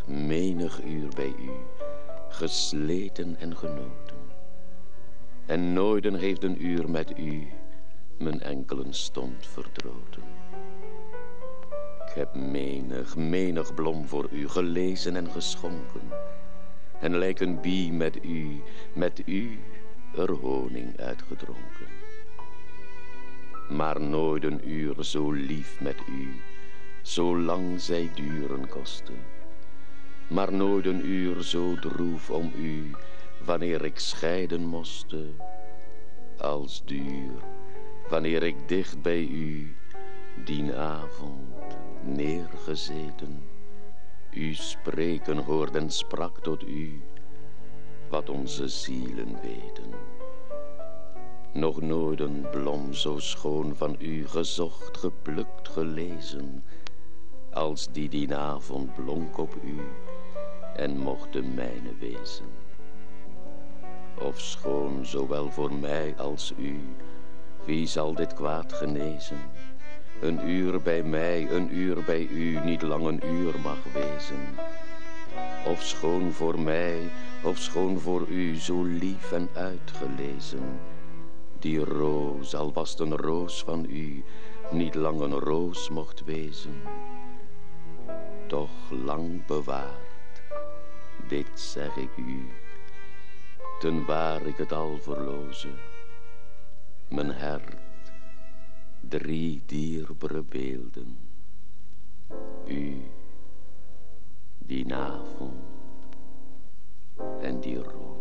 menig uur bij u, gesleten en genoten. En nooiden heeft een uur met u mijn enkelen stond verdroten. Ik heb menig blom voor u gelezen en geschonken. En lijk een bie met u er honing uitgedronken. Maar nooit een uur zo lief met u, zolang zij duren kosten. Maar nooit een uur zo droef om u, wanneer ik scheiden moste. Als duur, wanneer ik dicht bij u, dien avond neergezeten, u spreken hoorde en sprak tot u, wat onze zielen weten. Nog nooit een blom zo schoon van u gezocht, geplukt, gelezen, als die avond blonk op u en mocht de mijne wezen. Ofschoon zowel voor mij als u, wie zal dit kwaad genezen? Een uur bij mij, een uur bij u, niet lang een uur mag wezen. Ofschoon voor mij, ofschoon voor u, zo lief en uitgelezen. Die roos, al was het een roos van u, niet lang een roos mocht wezen. Toch lang bewaard, dit zeg ik u, ten waar ik het al verloze. Mijn hart, 3 dierbare beelden, u, die avond en die roos.